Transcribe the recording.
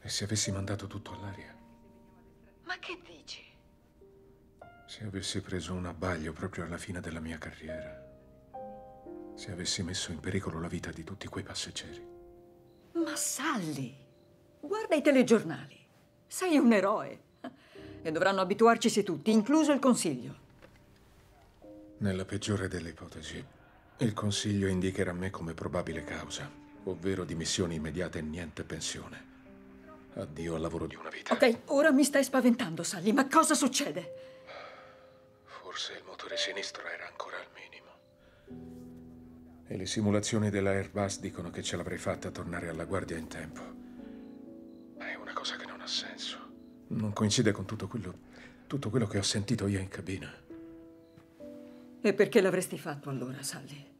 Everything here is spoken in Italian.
E se avessi mandato tutto all'aria? Ma che dici? Se avessi preso un abbaglio proprio alla fine della mia carriera? Se avessi messo in pericolo la vita di tutti quei passeggeri? Ma Sally, guarda i telegiornali. Sei un eroe. E dovranno abituarcisi tutti, incluso il Consiglio. Nella peggiore delle ipotesi, il Consiglio indicherà me come probabile causa, ovvero dimissioni immediate e niente pensione. Addio al lavoro di una vita. Ok, ora mi stai spaventando, Sally, ma cosa succede? Forse il motore sinistro era ancora al minimo. E le simulazioni della Airbus dicono che ce l'avrei fatta tornare alla guardia in tempo. Ma è una cosa che non ha senso. Non coincide con tutto quello che ho sentito io in cabina. E perché l'avresti fatto allora, Sally?